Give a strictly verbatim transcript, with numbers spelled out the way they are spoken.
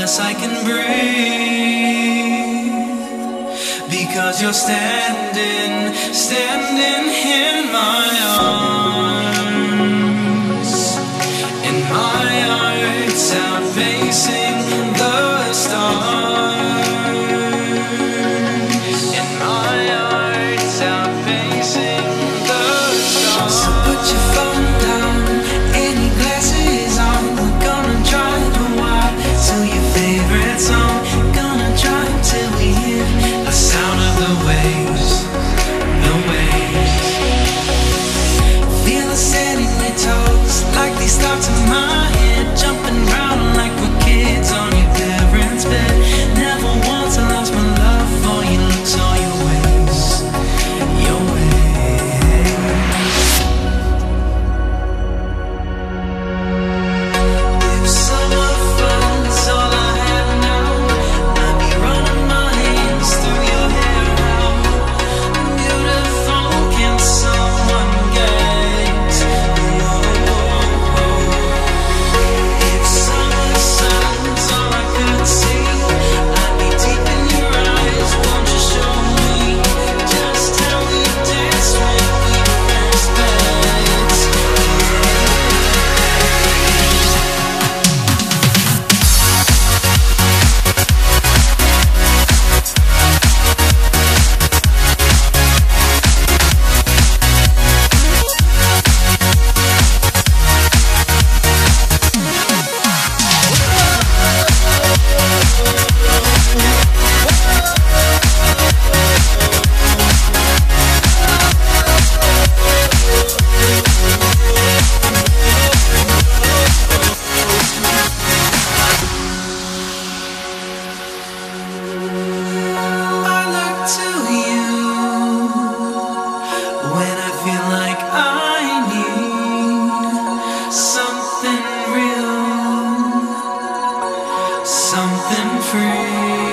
unless I can breathe. Because you're standing, standing in my arms, and my heart's out facing the stars, and my heart's out facing the stars. So put your phone down, any glasses on. We're gonna drive a while till your favorite song. Gonna drive till we hear the sound of the waves, the waves. Feel us setting their toes, like these thoughts in my head, jumping round like we're kids on your parents' bed. Never once I lost my love for you. Looks all your ways, your ways. If summer fun's all I have now, I'd be running my hands through your hair. How beautiful can someone get? If summer sun's all I could see, I'd be deep in your eyes. Won't you show me just how we dance when we first met? I look to you when I feel like I need something real, something free.